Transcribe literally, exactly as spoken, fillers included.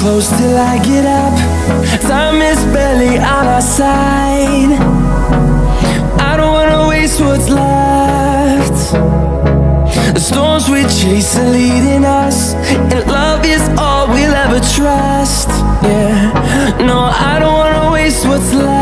close till I get up. Time is barely on our side. I don't wanna waste what's left. The storms we chase are leading us, and love is all we'll ever trust. Yeah, no, I don't wanna waste what's left.